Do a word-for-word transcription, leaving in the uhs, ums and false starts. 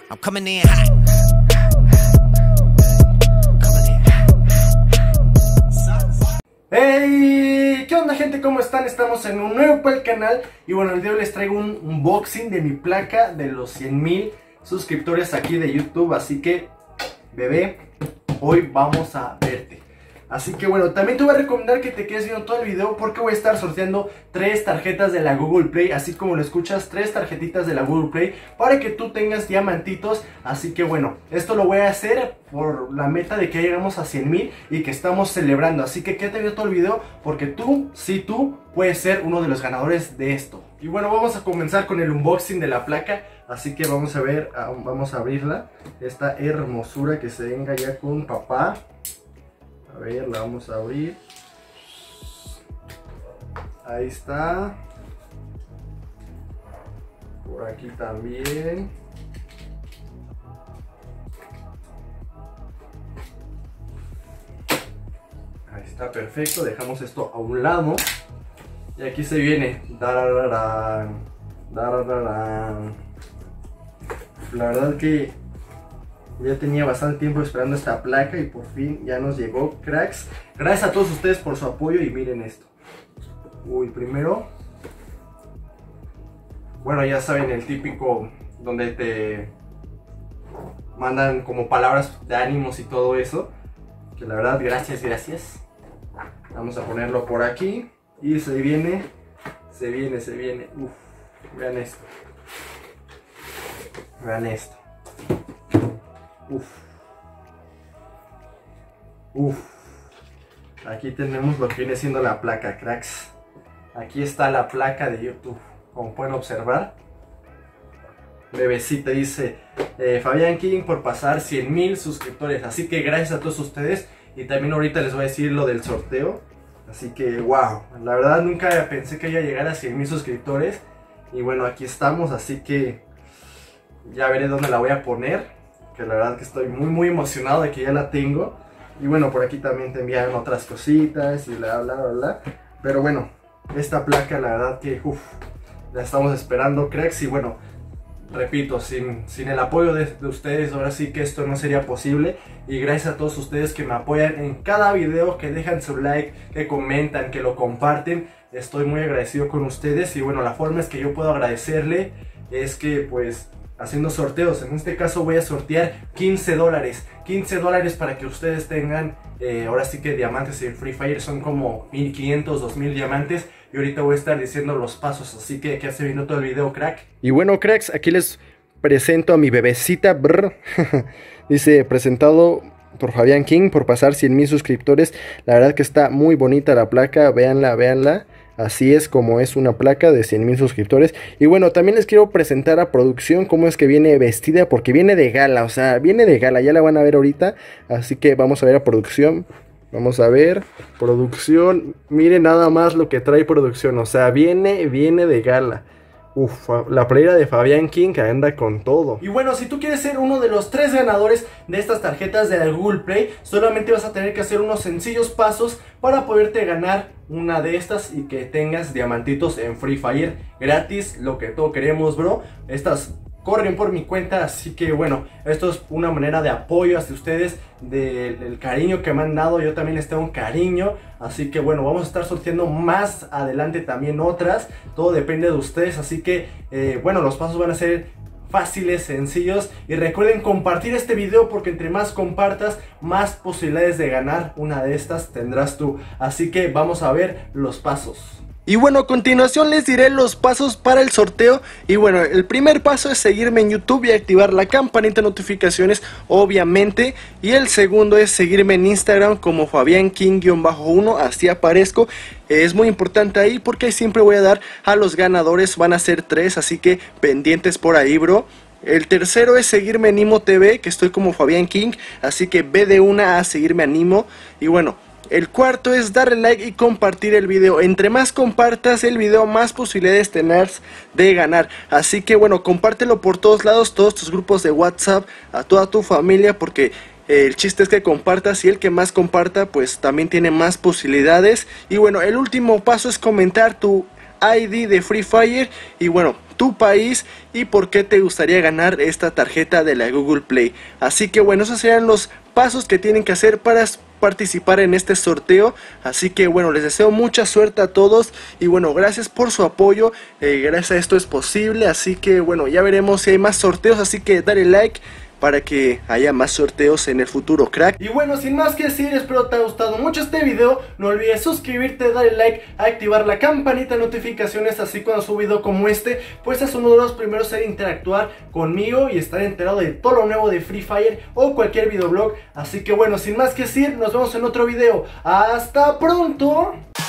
I'm coming in hot. Hey, ¿qué onda, gente? ¿Cómo están? Estamos en un nuevo para el canal. Y bueno, el día de hoy les traigo un unboxing de mi placa de los cien mil suscriptores aquí de YouTube. Así que, bebé, hoy vamos a verte. Así que bueno, también te voy a recomendar que te quedes viendo todo el video, porque voy a estar sorteando tres tarjetas de la Google Play. Así como lo escuchas, tres tarjetitas de la Google Play para que tú tengas diamantitos. Así que bueno, esto lo voy a hacer por la meta de que llegamos a cien mil y que estamos celebrando. Así que quédate viendo todo el video, porque tú, sí tú, puedes ser uno de los ganadores de esto. Y bueno, vamos a comenzar con el unboxing de la placa. Así que vamos a ver, vamos a abrirla. Esta hermosura que se venga ya con papá. A ver, la vamos a abrir. Ahí está. Por aquí también. Ahí está, perfecto. Dejamos esto a un lado. Y aquí se viene. Darararán, darararán. La verdad que ya tenía bastante tiempo esperando esta placa y por fin ya nos llegó, cracks. Gracias a todos ustedes por su apoyo y miren esto. Uy, primero, bueno, ya saben, el típico donde te mandan como palabras de ánimos y todo eso. Que la verdad, gracias, gracias. Vamos a ponerlo por aquí. Y se viene, se viene, se viene. Uf, vean esto. Vean esto. Uf. Uf. Aquí tenemos lo que viene siendo la placa, cracks. Aquí está la placa de YouTube, como pueden observar. Bebecita dice eh, Fabián King por pasar cien mil suscriptores. Así que gracias a todos ustedes. Y también ahorita les voy a decir lo del sorteo. Así que wow, la verdad nunca pensé que iba a llegar a cien mil suscriptores. Y bueno, aquí estamos, así que ya veré dónde la voy a poner. Que la verdad que estoy muy muy emocionado de que ya la tengo. Y bueno, por aquí también te enviaron otras cositas y bla bla bla bla. Pero bueno, esta placa la verdad que uff, la estamos esperando, cracks. Y bueno, repito, sin, sin el apoyo de, de ustedes ahora sí que esto no sería posible. Y gracias a todos ustedes que me apoyan en cada video, que dejan su like, que comentan, que lo comparten. Estoy muy agradecido con ustedes. Y bueno, la forma es que yo puedo agradecerle es que pues haciendo sorteos. En este caso voy a sortear quince dólares quince dólares para que ustedes tengan eh, ahora sí que diamantes en Free Fire. Son como mil quinientos, dos mil diamantes. Y ahorita voy a estar diciendo los pasos. Así que quédate viendo todo el video, crack. Y bueno, cracks, aquí les presento a mi bebecita. Brr. Dice, presentado por Fabián King por pasar cien mil suscriptores. La verdad que está muy bonita la placa. Véanla, véanla. Así es como es una placa de cien mil suscriptores. Y bueno, también les quiero presentar a producción cómo es que viene vestida, porque viene de gala, o sea, viene de gala, ya la van a ver ahorita. Así que vamos a ver a producción. Vamos a ver, producción, miren nada más lo que trae producción, o sea, viene, viene de gala. Uf, la playera de Fabián King que anda con todo. Y bueno, si tú quieres ser uno de los tres ganadores de estas tarjetas de la Google Play, solamente vas a tener que hacer unos sencillos pasos para poderte ganar una de estas y que tengas diamantitos en Free Fire gratis, lo que todos queremos, bro. Estas corren por mi cuenta, así que bueno, esto es una manera de apoyo hacia ustedes, del, del cariño que me han dado. Yo también les tengo un cariño, así que bueno, vamos a estar sorteando más adelante también otras. Todo depende de ustedes, así que eh, bueno, los pasos van a ser fáciles, sencillos. Y recuerden compartir este video, porque entre más compartas, más posibilidades de ganar una de estas tendrás tú. Así que vamos a ver los pasos. Y bueno, a continuación les diré los pasos para el sorteo. Y bueno, el primer paso es seguirme en YouTube y activar la campanita de notificaciones, obviamente. Y el segundo es seguirme en Instagram como Fabián King uno, así aparezco. Es muy importante ahí, porque siempre voy a dar a los ganadores, van a ser tres, así que pendientes por ahí, bro. El tercero es seguirme en Nimo T V, que estoy como Fabián King, así que ve de una a seguirme a Nimo. Y bueno, el cuarto es darle like y compartir el video. Entre más compartas el video, más posibilidades tenés de ganar. Así que bueno, compártelo por todos lados, todos tus grupos de WhatsApp, a toda tu familia, porque eh, el chiste es que compartas, y el que más comparta pues también tiene más posibilidades. Y bueno, el último paso es comentar tu I D de Free Fire y bueno, tu país y por qué te gustaría ganar esta tarjeta de la Google Play. Así que bueno, esos serían los pasos que tienen que hacer para participar en este sorteo. Así que bueno, les deseo mucha suerte a todos y bueno, gracias por su apoyo. Eh, gracias a esto es posible, así que bueno, ya veremos si hay más sorteos, así que dale like para que haya más sorteos en el futuro, crack. Y bueno, sin más que decir, espero te haya gustado mucho este video. No olvides suscribirte, darle like, activar la campanita de notificaciones, así cuando subo video como este, pues es uno de los primeros en interactuar conmigo y estar enterado de todo lo nuevo de Free Fire o cualquier videoblog. Así que bueno, sin más que decir, nos vemos en otro video. ¡Hasta pronto!